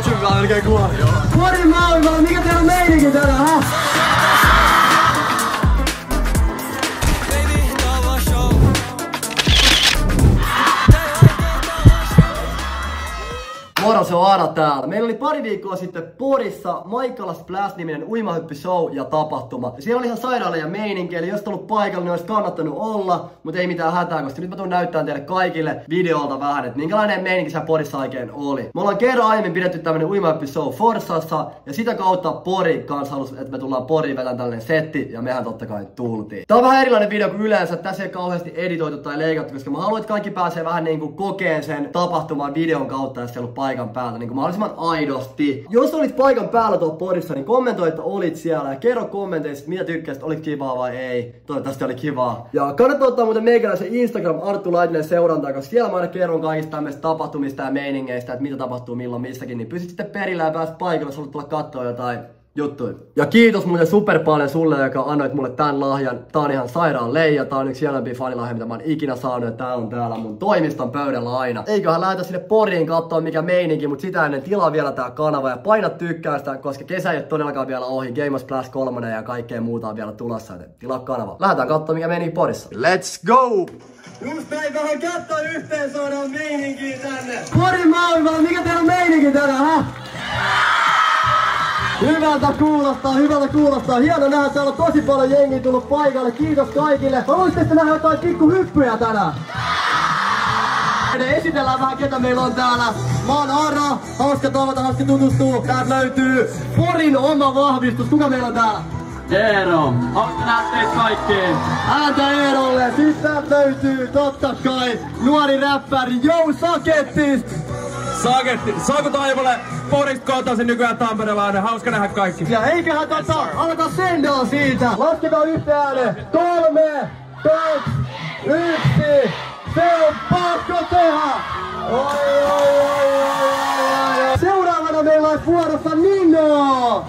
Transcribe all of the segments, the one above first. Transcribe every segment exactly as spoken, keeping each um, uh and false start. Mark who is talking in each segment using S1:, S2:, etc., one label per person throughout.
S1: Nyt sun pitää melkein kuoli.
S2: Porin maailmalla, mikä teillä on meininki tänään, ha? Moro, se on Ara täällä. Meillä oli pari viikkoa sitten Porissa Maikala Splash-niminen uimahyppy-show ja tapahtuma. Siellä oli ihan sairaaleja meininki, eli jos et ollut paikalla, niin olisi kannattanut olla, mutta ei mitään hätää, koska nyt mä tuun näyttämään teille kaikille videolta vähän, että minkälainen meininki siellä Porissa oikein oli. Me ollaan kerran aiemmin pidetty tämmönen uimahyppy-show Forssassa, ja sitä kautta Pori kanssa halusi, että me tullaan Poriin vetään tällainen setti, ja mehän totta kai tultiin. Tää on vähän erilainen video kuin yleensä, tässä ei kauheasti editoitu tai leikattu, koska mä haluan, että kaikki pääsee vähän niinku kokeen sen tapahtuman videon kautta, jos ei ollut paikan päällä, niin kuin mahdollisimman aidosti. Jos olit paikan päällä tuolla Porissa, niin kommentoi, että olit siellä ja kerro kommenteissa, mitä tykkäsit, olit kivaa vai ei. Toivottavasti oli kivaa. Ja kannattaa ottaa muuten meikäläisen Instagram Arttu Laitinen seurantaa, koska siellä mä aina kerron kaikista tämmöistä tapahtumista ja meiningeistä, että mitä tapahtuu milloin missäkin, niin pysyt sitten perillä ja pääset paikalle, jos haluat tulla katsoa jotain juttuja. Ja kiitos muuten super paljon sulle, joka annoit mulle tän lahjan. Tää on ihan sairaan leija. Tää on yksi hienompia fanilahja, mitä mä oon ikinä saanut. Ja tää on täällä mun toimiston pöydällä aina. Eiköhän lähdetä sinne Poriin katsoa mikä meininki, mut sitä ennen tilaa vielä tää kanava. Ja paina tykkäystä, koska kesä ei oo todellakaan vielä ohi. Game of Splash kolme ja kaikkea muuta on vielä tulossa. Joten tilaa kanava. Lähdetään katsoa mikä meininki Porissa.
S1: Let's go!
S2: Just näin vähän kättä yhteen saadaan meininkiä tänne. Porin maailmalla, mikä teillä on meininki tänään, ha? Hyvältä kuulostaa, hyvältä kuulostaa. Hieno nähdä, täällä on tosi paljon jengiä tullut paikalle. Kiitos kaikille. Haluaisitte nähdä jotain pikku hyppyjä tänään? Esitellään vähän ketä meillä on täällä. Mä oon Ara, hauska tavata, hauska tutustua. Täältä löytyy Porin oma vahvistus. Kuka meillä on täällä?
S3: Eero, hauska nähdä teitä kaikkiin.
S2: Ääntä Eerolle. Sitten täältä löytyy totta kai nuori räppäri Jou Sakettis.
S3: Saketti, Saku Taivalle, Porista kotoisin nykyään tamperelainen, hauska nähdä kaikki.
S2: Ja eiköhän tota, alkaa sendaa siitä. Lasketaan yhteen. Kolme, kaksi, yksi. Se on pakko tehdä. Oi, oi, oi, oi, oi. Seuraavana meillä on vuorossa Nino.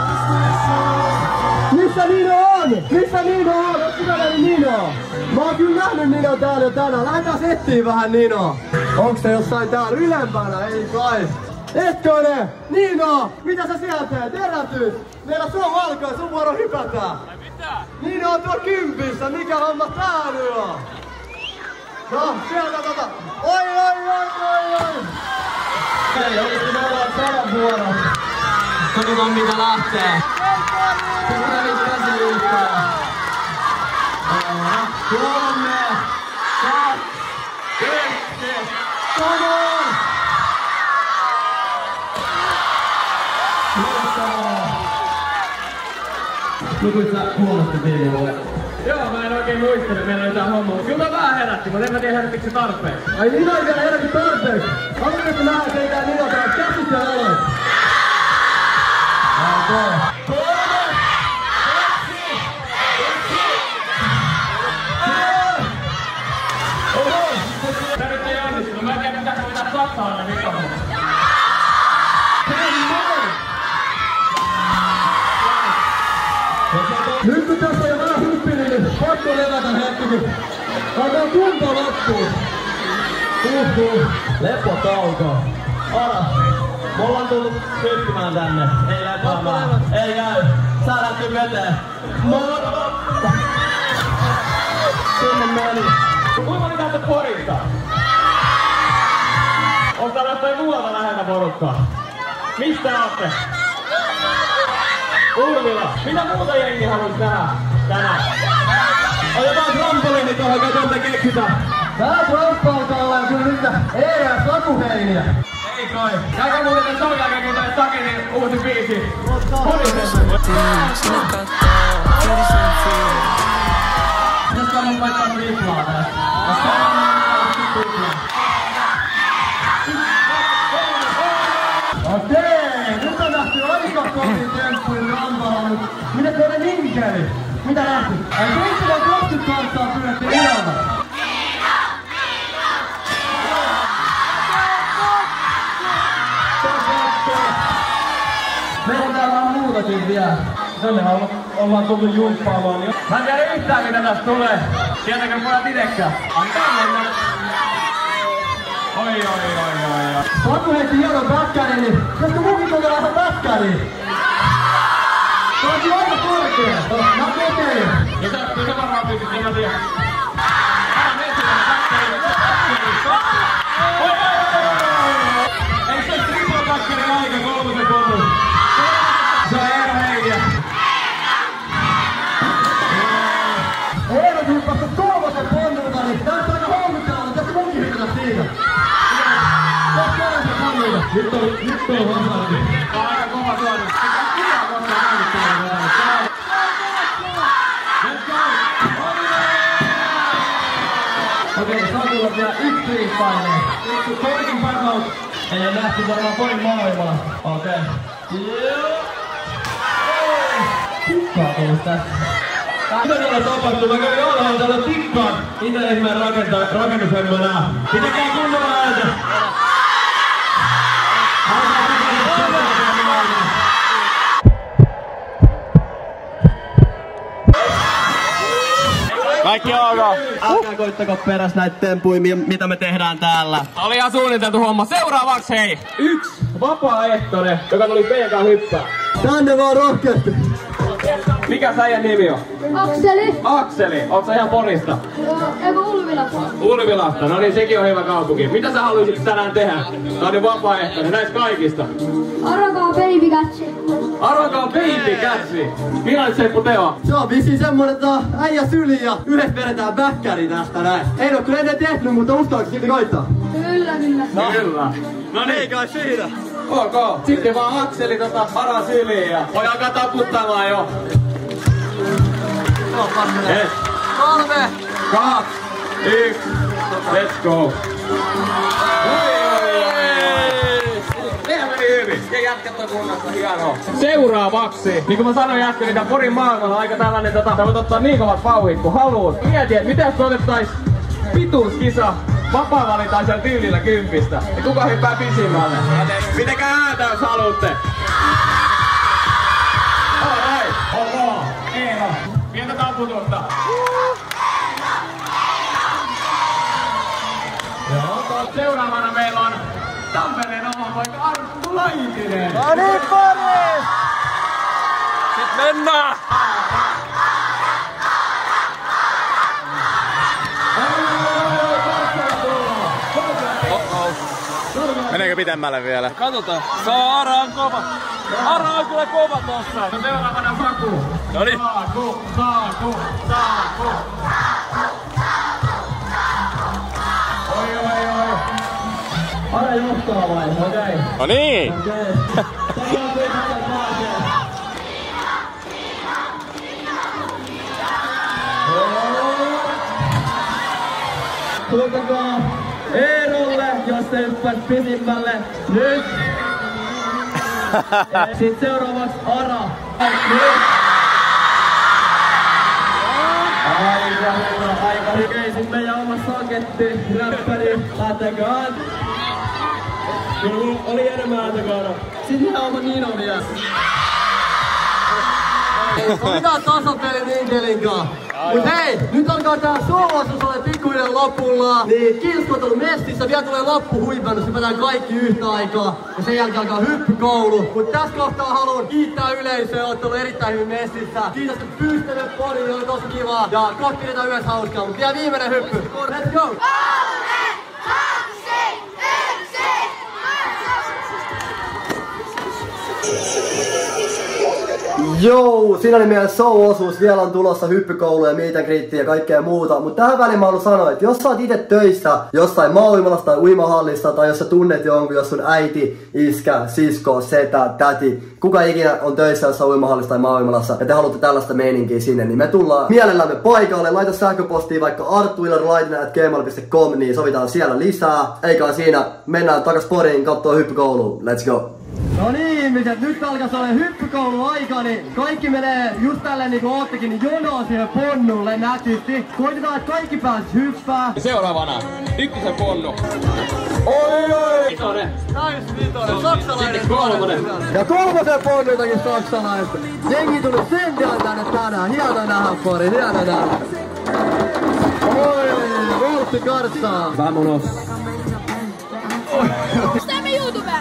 S2: Missä Nino on? Missä Nino on? Onko sinä nähnyt Nino? Mä oon kyllä nähnyt Nino täällä jo tänään. Lähdetään settiin vähän Nino. Onks se jossain täällä ylempänä? Ei kai. Etkonen! Nino! Mitä sä sieltä teet? Heräty! Meillä se on valkoa, sun vuoro hypätä! Ai mitä? Nino on tuo kympissä, mikä homma tää nyt on? No, sieltä tota! Oi oi oi oi oi! Hei, olisiko me ollaan sadan vuoron?
S3: Katsotaan mitä lähtee.
S2: Kyllä nyt käsi liikaa. Kolme! Kaksi! Yksi! Come on! Lukuit sä huonosti videolle?
S3: Joo, mä en oikein muistele, meillä on jotain hommaa. Kyllä mä vähän herätti, mutta en mä tiedä herättikö se tarpeeksi.
S2: Ai Nino ei vielä herätti tarpeeksi! Haluatko nähdä teitä Nino täällä käsit ja aloit? Okei. Kolme! Kaksi! Yksi! Oho!
S3: Tää nyt ei onnistunut, mä en tiedä mitä pitää sattaa aina mikrofonia.
S2: Nyt kun tässä on jo vähän hyppinen, niin pakko levätä hetki, kun alkaa kunto loppuun. Uhuh. Lepotauko. Ara, me ollaan tullut hyppimään tänne. Ei lepaamaan. Ei käy. Sä lähty veteen. Moro! Sinne meni.
S3: Kuinka moni täältä Porista? Onko täällä jostain muualta läheltä porukkaa? Mistä ootte? Urvila. Mitä muuta jengi haluais nähdä tänään?
S2: Otetaan trampoliini tuohon, katsotaan mitä keksitään. Tää tramppalta ollaan kyllä nyt Eero Sakuheiniä.
S3: Ei kai. Käykää muuten tän shown jälkeen, kun tää Saketin uusi biisi. Porissa.
S2: Pitäisikö mun laittaa triplaa tästä? Koska on triplaa. Okei, nyt on nähty aika kovin temppuin rampalla, mut mitä teille niin kävi? Mitä nähty? Ai seitsemänkymmentä karttaa pyydettiin ilma. Meillä on täällä vähän muutakin vielä.
S3: Tänne ollaan tultu jumppaamaan. Mä en tiedä yhtään mitä tästä tulee. Tietääkö pojat itekään? Antaa mennä. Oi oi oi oi oi.
S2: Saku heitti hienon päkkäinen, niin tästä Okei.
S3: Ja sä, sä varmaan pystyt, en mä tiedä. Älä mene sinne, kakkeri, kakkeri. Oi, oi, oi! Eikö se ole triple kakkerin aika, kolme sekuntia? Se on Eero Heikiä.
S2: Eero hyppästä kolmosen ponnulta, niin tästä aika houkuttelevaa, tästä munkin hypätä siitä. Tästä kolmosen ponnulta.
S3: Nyt on, nyt on vasarki. Tää on aika kova suoritus. Eikä kukaan koskaan nähnyt täällä. Let's go!
S2: Okei, saa tulla vielä yksi freestyle. Yksi toisin parhaus. Ei ole nähty varmaan toin maailmaa. Okei. Tikkaa tullut tästä.
S3: Mitä täällä tapahtuu? Mä kävin alhaalla täällä tikkaan. Mitä ihmeen rakennushemma nää? Pitäkää kunnolla ääntä!
S4: Kaikki ok.
S2: Älkää koittako peräs näitä tempuja, mitä me tehdään täällä.
S3: Oli ihan suunniteltu homma. Seuraavaksi hei! Yksi vapaaehtoinen, joka tuli P K-hyppää.
S2: Tänne vaan rohkeasti.
S3: Mikä säijän nimi on?
S5: Akseli.
S3: Akseli. Oot sä ihan Porista?
S5: Joo, eikö Ulvilasta?
S3: Ulvilasta. No niin, sekin on hyvä kaupunki. Mitä sä haluaisit tänään tehdä? Tää on vapaaehtoinen näistä kaikista.
S5: Arvakaa baby catch.
S3: Arvakaa baby catchi. Millainen Seppu Teo?
S2: Se on vissiin semmonen, että äijä syliin ja yhdessä vedetään bäkkäri tästä näin. Ei oo kyllä ennen tehnyt, mutta uskoakseni silti koittaa.
S5: Kyllä, kyllä.
S3: No. Kyllä.
S2: No niin, ei kai siinä.
S3: Ok. Sitten vaan Akseli tota Ara syliin ja voi alkaa taputtamaan jo. Yes.
S2: Kolme.
S3: Kaksi. Yksi. Let's go. Nehän meni hyvin. Ja jätkät on kunnossa. Hienoa. Seuraavaksi. Niin kuin mä sanoin äsken, niin tää Porin maailmalla on aika tällainen tota, sä voit ottaa niin kovat pauhit kun haluut. Mieti, et miten jos otettais pituuskisa vapaa-valintaisella tyylillä kympistä. Ja kuka hyppää pisimmälle? Pitäkää ääntä jos haluutte. Alright. Ok. Eero. Pientä taputusta. Joo, seuraavana meillä on Tampereen oma poika Arttu Laitinen.
S2: No niin, Boris!
S4: Sit mennään! Meneekö pitemmälle vielä?
S3: Katsotaan. Saa Ara on kova. Ara on kyllä kova tossa. No seuraavana Saku.
S4: Noniin.
S3: Saku, Saku, Saku. Oi, oi, oi.
S2: Ara johtaa vai? Okei. Okay.
S4: No niin!
S2: Okei. Tänään pyydetään pääsee. Tuotakaa Eerolle, jos se hyppäs pisimmälle. Nyt! Sitten seuraavaksi Ara. Nyt! Aika hyvä, aika hyvä. Sitten meidän oma saketti, räppäri, lähteköön. Kyllä oli enemmän ääntäkaana. Sitten meidän oma Nino vielä. Otetaan tasapeli Ninkelinkaan. Mut hei, nyt alkaa tää show-osuus ole pikkuinen lopulla. Niin kilskot on messissä, vielä tulee loppuhuipennus, hypätään kaikki yhtä aikaa. Ja sen jälkeen alkaa hyppykoulu. Mut tässä kohtaa haluan kiittää yleisöä, ootte ollut erittäin hyvin messissä. Kiitos kun pyysitte poriin, oli tosi kivaa. Ja kohta pidetään yhdessä hauskaa, mut vielä viimeinen hyppy. Let's go! Joo, siinä oli meidän show-osuus. Vielä on tulossa hyppykoulu ja meet and greet ja kaikkea muuta. Mutta tähän väliin mä haluan sanoa, että jos sä oot itse töissä jossain maa-uimalassa tai uimahallissa, tai jos sä tunnet jonkun, jos sun äiti, iskä, sisko, setä, täti, kuka ikinä on töissä jossain uimahallissa tai maa-uimalassa ja te haluatte tällaista meininkiä sinne, niin me tullaan mielellämme paikalle. Laita sähköpostia vaikka arttuillarlaitinen at gmail dot com, niin sovitaan siellä lisää. Eikä siinä, mennään takas Poriin kattoo hyppykouluun. Let's go! No niin ihmiset, nyt alkaa olla hyppykoulun aika, niin kaikki menee just tälleen niinku oottekin, niin jonoa siihen ponnulle nätisti. Koitetaan, että kaikki pääsis hyppää.
S3: Seuraavana, ykkösen ponnu. Oi oi! Vitonen.
S2: Nice vitonen, saksalainen.
S3: Sitten kolmonen.
S2: Ja kolmosen ponnultakin saksalaista. Jengi tuli sentiaan tänne tänään. Hieno nähdä Pori, hieno nähdä. Oi, voltti karttaa.
S3: Vamonos.
S5: Teemme YouTubeen.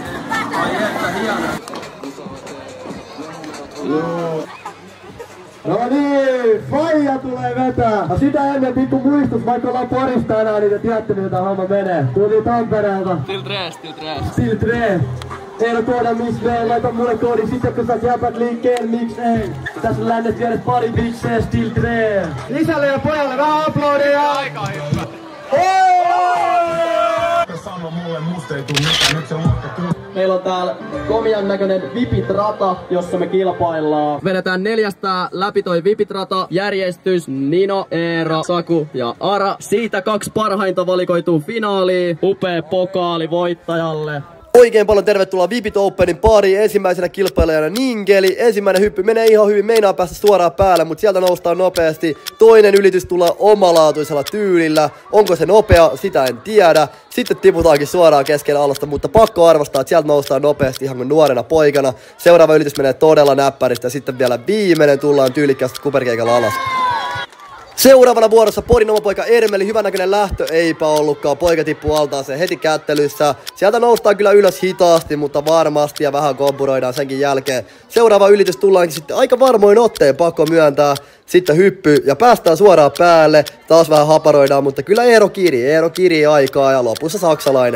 S2: Ai että, hieno. Oi, faija tulee vetää. Ja sitä ennen pikku muistus, vaikka ollaan Porista enää, niin te tiedätte miltä homma menee. Tuli Tampereelta.
S3: Still tre, still tre.
S2: Still tre. Eero kooda miksi ei, laita mulle koodi sitten kun sä jäpät liikkeen, miksi ei. Tässä lännet vieres pari bikseen, still tre. Isälle ja pojalle vähän uploadeja. Aika hyvä.
S1: Sano mulle, musta ei tuu mitään, nyt se luokka tuu.
S3: Meillä on täällä komian näköinen Vipit-rata, jossa me kilpaillaan. Vedetään neljästä läpi toi Vipit-rata. Järjestys Nino, Eero, Saku ja Ara. Siitä kaksi parhainta valikoituu finaaliin. Upea pokaali voittajalle.
S2: Oikein paljon tervetuloa Vipit Openin pariin. Ensimmäisenä kilpailijana Ningeli. Ensimmäinen hyppy menee ihan hyvin, meinaa päästä suoraan päälle, mutta sieltä noustaan nopeasti. Toinen ylitys tulee omalaatuisella tyylillä. Onko se nopea? Sitä en tiedä. Sitten tiputaankin suoraan keskellä alasta, mutta pakko arvostaa, että sieltä noustaan nopeasti ihan kuin nuorena poikana. Seuraava ylitys menee todella näppäristä ja sitten vielä viimeinen tullaan tyylikkäästi kuperkeikalla alas. Seuraavana vuorossa Porin oma poika Ermeli, hyvännäköinen lähtö, eipä ollutkaan, poika tippuu altaaseen heti kättelyssä. Sieltä noustaan kyllä ylös hitaasti, mutta varmasti ja vähän kompuroidaan senkin jälkeen. Seuraava ylitys tullaankin sitten aika varmoin otteen, pakko myöntää. Sitten hyppy ja päästään suoraan päälle, taas vähän haparoidaan, mutta kyllä Eero kiri, Eero kiri aikaa ja lopussa saksalainen.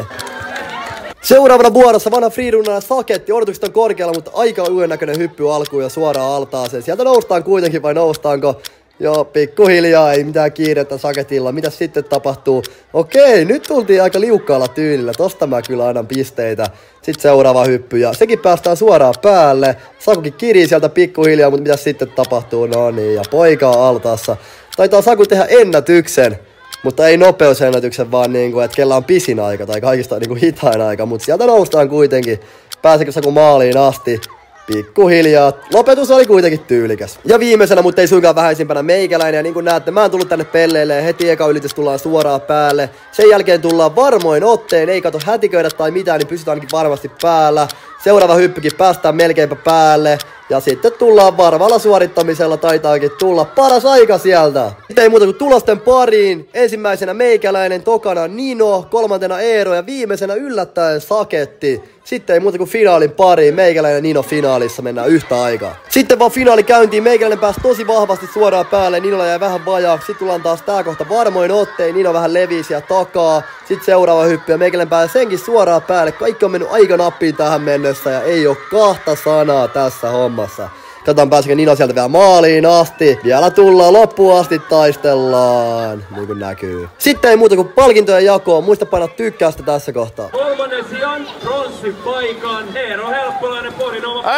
S2: Seuraavana vuorossa vanha freerunnana Saketti, odotukset on korkealla, mutta aika uuden näköinen hyppy alkuun ja suoraan altaaseen. Sieltä noustaan kuitenkin vai noustaanko? Joo, pikkuhiljaa, ei mitään kiirettä Saketilla. Mitäs sitten tapahtuu? Okei, nyt tultiin aika liukkaalla tyylillä. Tosta mä kyllä annan pisteitä. Sitten seuraava hyppy ja sekin päästään suoraan päälle. Sakukin kirii sieltä pikkuhiljaa, mutta mitäs sitten tapahtuu? No niin, ja poika on altaassa. Taitaa Saku tehdä ennätyksen. Mutta ei nopeusennätyksen, vaan niinku, että kellä on pisin aika tai kaikista niinku hitain aika. Mutta sieltä noustaan kuitenkin. Pääsekö Saku maaliin asti? Pikkuhiljaa. Lopetus oli kuitenkin tyylikäs. Ja viimeisenä, mutta ei suinkaan vähäisimpänä meikäläinen. Ja niin kuin näette, mä oon tullut tänne pelleille ja heti eka ylitys tullaan suoraan päälle. Sen jälkeen tullaan varmoin otteen. Ei kato hätiköidä tai mitään, niin pysytään ainakin varmasti päällä. Seuraava hyppykin päästään melkeinpä päälle. Ja sitten tullaan varmalla suorittamisella, taitaakin tulla paras aika sieltä. Sitten ei muuta kuin tulosten pariin. Ensimmäisenä meikäläinen, tokana Nino, kolmantena Eero ja viimeisenä yllättäen Saketti. Sitten ei muuta kuin finaalin pariin, meikäläinen Nino finaalissa, mennään yhtä aikaa. Sitten vaan finaali käyntiin, meikäläinen pääsi tosi vahvasti suoraan päälle, Ninolla jäi vähän vajaaksi. Sitten tullaan taas tää kohta varmoin ottein, Nino vähän levisi ja takaa. Sitten seuraava hyppy ja meikäläinen pääsi senkin suoraan päälle. Kaikki on mennyt aika nappiin tähän mennessä ja ei oo kahta sanaa tässä hommassa. Katsotaan pääsikö Nino sieltä vielä maaliin asti. Vielä tullaan loppuun asti, taistellaan. Niin kuin näkyy. Sitten ei muuta kuin palkintojen jakoon. Muista painaa tykkäystä tässä kohtaa.
S3: Kolmannen sijan pronssipaikan Eero Helppolainen, Porin oma.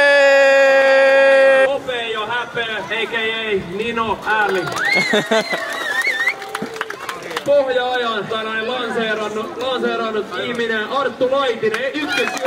S4: Hey!
S3: Opee jo häpeä, a k a. Nino Ääli. Pohja-ajan tällainen lanseerannut, lanseerannut ihminen Arttu Laitinen. Ykkössiä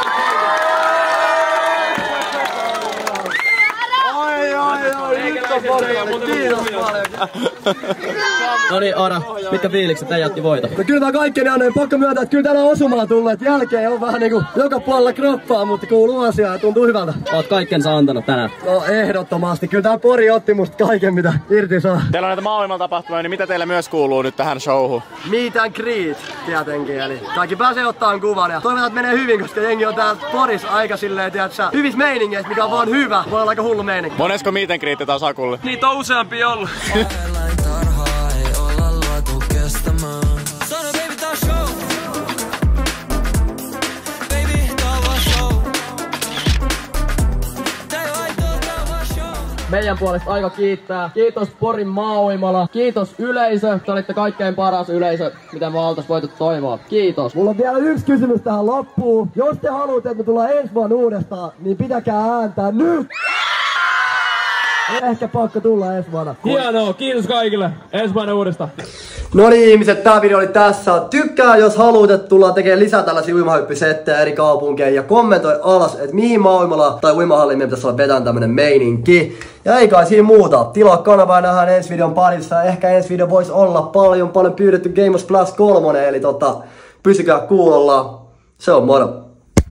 S2: Ai ai ai, nyt on paljon. Kiitos paljon.
S3: No niin, Ara, mitkä fiilikset äijätti voita?
S2: No kyllä mä kaikkeni annoin, pakko myöntää, että kyllä täällä on osumalla tullut, että jälkeen on vähän niinku joka puolella kroppaa, mutta kuuluu asiaa ja tuntuu hyvältä.
S3: Oot kaikkensa antanut tänään.
S2: No ehdottomasti, kyllä tää Pori otti musta kaiken mitä irti saa.
S4: Teillä on näitä maailmalla tapahtumia, niin mitä teille myös kuuluu nyt tähän showhun?
S2: Meet and greet, tietenkin, eli kaikki pääsee ottaan kuvan ja toivotaan, että menee hyvin, koska jengi on täällä Porissa aika silleen, tiiätsä, hyvissä meiningeissä, mikä on vaan hyvä. Voi olla aika hullu meininki.
S4: Monesko meet and greet taas Sakulle?
S3: Niitä on useampi ollut. Meidän puolesta aika kiittää. Kiitos Porin Maa-uimala. Kiitos yleisö. Te olitte kaikkein paras yleisö, mitä me oltais voitu toivoa. Kiitos.
S2: Mulla on vielä yksi kysymys tähän loppuun. Jos te haluatte, että me tullaan ensi vuonna uudestaan, niin pitäkää ääntää nyt! Ehkä pakko tulla ensi vuonna.
S3: Hienoa, kiitos kaikille. Ensi vuonna uudestaan.
S2: No niin ihmiset, tää video oli tässä. Tykkää jos haluat, että tullaan tekemään lisää tällaisia uimahyppysettejä eri kaupunkeihin. Ja kommentoi alas, että mihin maa-uimala tai uimahalliin meidän pitäisi olla vetään tämmönen meininki. Ja ei kai siinä muuta. Tilaa kanavaa ja nähdään ensi videon parissa. Ehkä ensi video voisi olla paljon paljon pyydetty Game of Plus kolme. Eli tota, pysykää kuulolla. Se on moro.